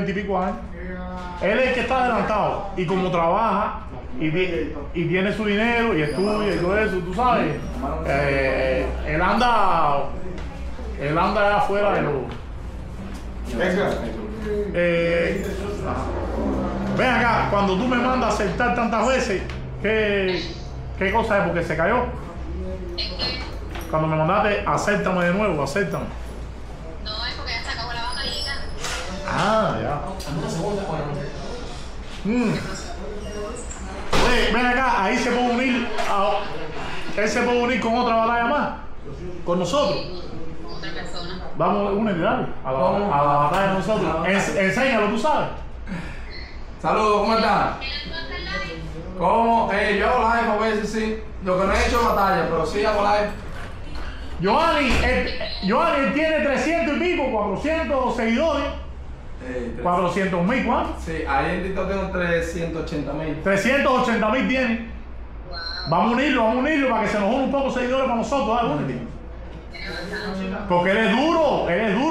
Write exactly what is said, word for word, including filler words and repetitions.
y pico años. Él es el que está adelantado. Y como trabaja y, y tiene su dinero y estudia y todo eso, tú sabes, eh, él anda, él anda afuera de los... Eh, ven acá, cuando tú me mandas a aceptar tantas veces, ¿qué, qué cosa es? Porque se cayó. Cuando me mandaste, acéptame de nuevo, acéptame. No, es porque ya se acabó la batería. Ah, ya. Mm. Oye, ven acá, ahí se puede unir, a, él se puede unir con otra batalla más, con nosotros. Otra persona. Vamos a unir, dale, a la, a la batalla de nosotros. En, enséñalo, tú sabes. Saludos, ¿cómo están? ¿Cómo? Eh, yo hago live a veces, sí. Lo que no he hecho es batalla, pero sí hago live. Giovanni, él, Giovanni él tiene trescientos y pico, cuatrocientos seguidores. Eh, cuatrocientos mil, ¿cuánto? Sí, ahí en TikTok tengo trescientos ochenta mil. trescientos ochenta mil tiene. Wow. Vamos a unirlo, vamos a unirlo para que se nos unan un poco de seguidores para nosotros. ¿eh? Porque él es duro, él es duro.